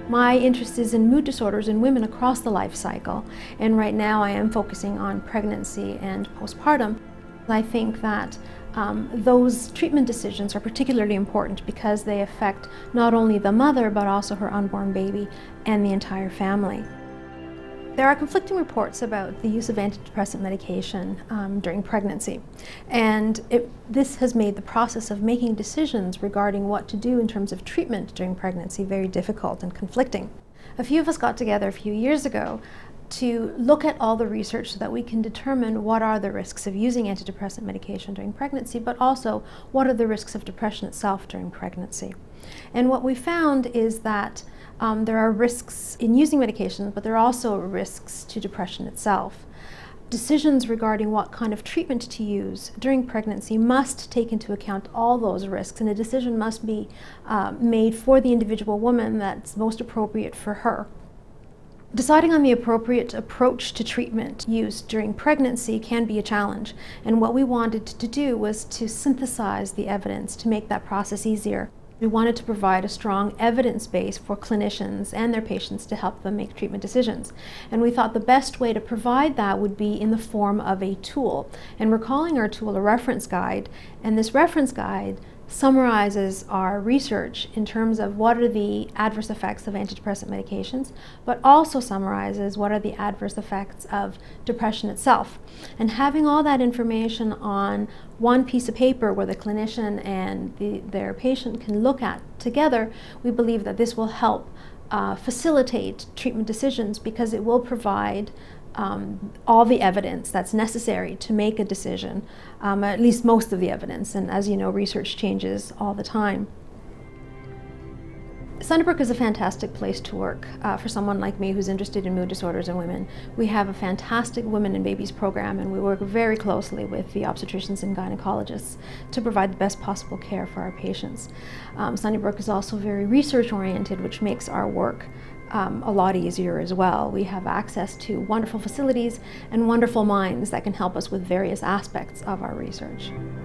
My interest is in mood disorders in women across the life cycle, and right now I am focusing on pregnancy and postpartum. I think that those treatment decisions are particularly important because they affect not only the mother but also her unborn baby and the entire family. There are conflicting reports about the use of antidepressant medication during pregnancy, and this has made the process of making decisions regarding what to do in terms of treatment during pregnancy very difficult and conflicting. A few of us got together a few years ago to look at all the research so that we can determine what are the risks of using antidepressant medication during pregnancy, but also what are the risks of depression itself during pregnancy. And what we found is that there are risks in using medications, but there are also risks to depression itself. Decisions regarding what kind of treatment to use during pregnancy must take into account all those risks, and a decision must be made for the individual woman that's most appropriate for her. Deciding on the appropriate approach to treatment used during pregnancy can be a challenge, and what we wanted to do was to synthesize the evidence to make that process easier. We wanted to provide a strong evidence base for clinicians and their patients to help them make treatment decisions. And we thought the best way to provide that would be in the form of a tool. And we're calling our tool a reference guide, and this reference guide summarizes our research in terms of what are the adverse effects of antidepressant medications, but also summarizes what are the adverse effects of depression itself. And having all that information on one piece of paper where the clinician and their patient can look at together, we believe that this will help facilitate treatment decisions because it will provide all the evidence that's necessary to make a decision, at least most of the evidence, and as you know, research changes all the time. Sunnybrook is a fantastic place to work for someone like me who's interested in mood disorders in women. We have a fantastic Women and Babies program, and we work very closely with the obstetricians and gynecologists to provide the best possible care for our patients. Sunnybrook is also very research oriented, which makes our work a lot easier as well. We have access to wonderful facilities and wonderful minds that can help us with various aspects of our research.